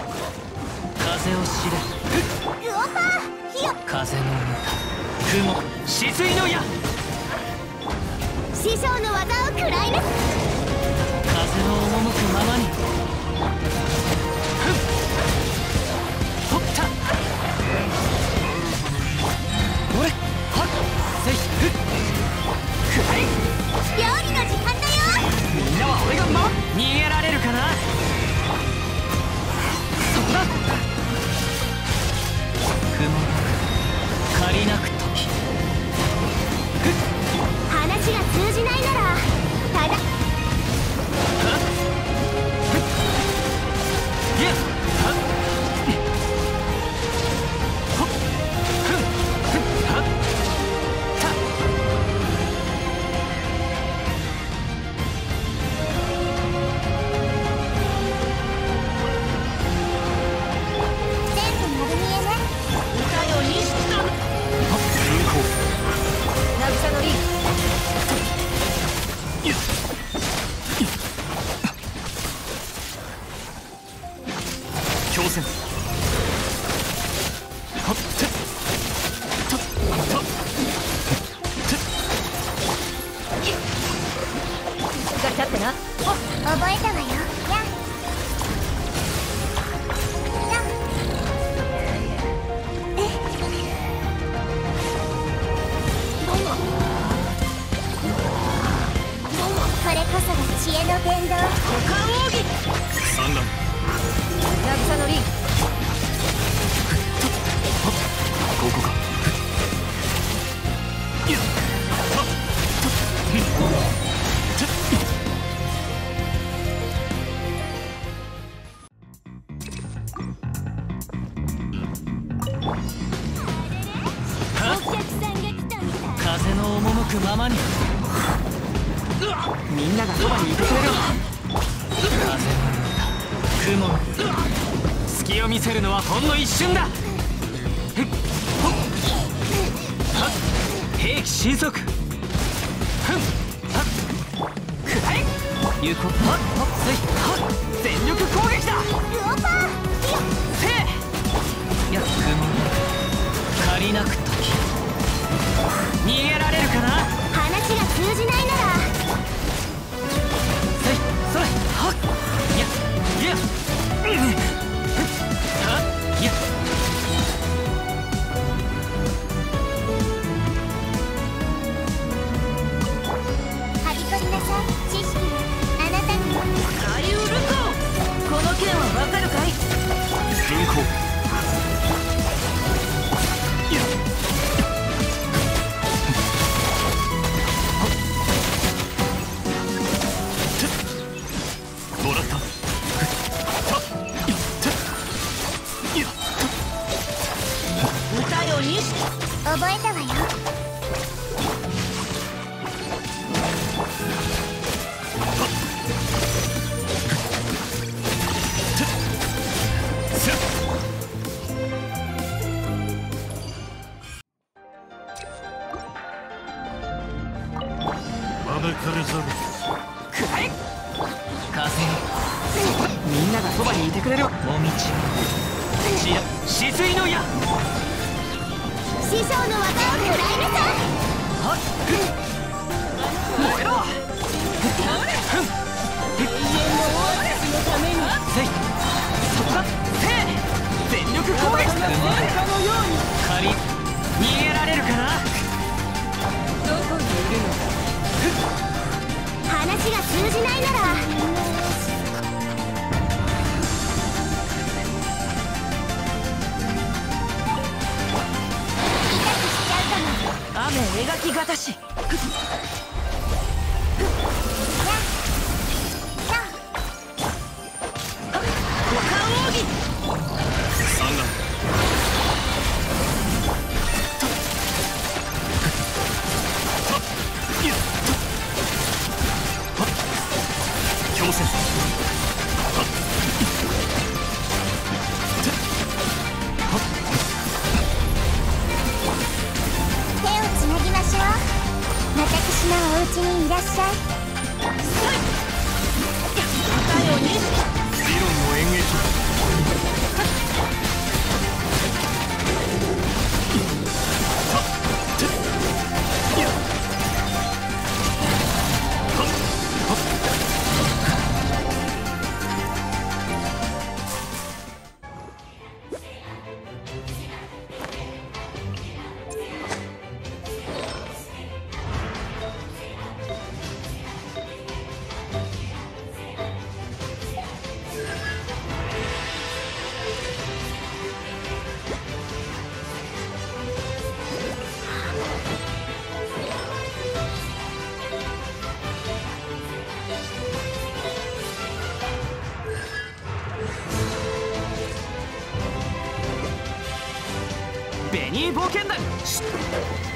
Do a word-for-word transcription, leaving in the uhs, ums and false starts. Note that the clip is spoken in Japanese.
風を知れ。 グオパー火を。 風の歌、雲、止水の矢。 師匠の技を食らいぬ。 風の赴くままに。ふんほった俺はっせいふっくらい。 料理の時間だよ。 みんなは俺が守る。逃げられるかな。そこだ。雲借りなく時。ふっ話が通じないならただ。 いや、はっ、ほっ、ふん、ふん、はっ、た。 全部丸見えね。 歌よ錦だ。 はっ、風光。 渚のリン。 いや、強戦。はっ、てっ、たっ、たっ、てっ。 しっかり立ってな。 覚えたわよ。やん。やん。え。これこそが知恵の伝道。 股間奥義。 産卵。 渚のリン。 ここか。いや、はっ、とっ、ふん、てっ。はっ、 お客さんが来たみたい。 風の赴くままに。みんながそばにいてくれる。風の歌、雲の隙を見せるのはほんの一瞬だ。ふっほっはっ、兵器神速。ふんはっ、くらえ。有効。はっはっせいはっ、全力攻撃だ。 グオパー火を。 せいや、雲の借りなく時。逃げられるかな。 話が通じないなら。 せいそれはっ、いやいや、うん、はっ、いや。 はびこりなさい。知識はあなたにも。 アリウルコ。この件はわかるかい。 分光。いや、もらった。たっ、いっていや、 歌よ錦。 覚えたわよ。 せっ。 招かれざる。 くらえ。風よ、みんながそばにいてくれる。もみちしや止水の矢。 師匠の技を食らいなさい。 はっ、ふん燃えろ。ふん永遠のオアシスのために。 せいそこだ。せい全力攻撃。 誰かのように。 仮逃げられるかな。 どこにいるのか。 話が通じないなら。 雨描きがたし。股間奥義。 産卵。たっ、いや、たっ、はっ、強戦。はっ、てっ、はっ。 手をつなぎましょう。私ベニー冒険団。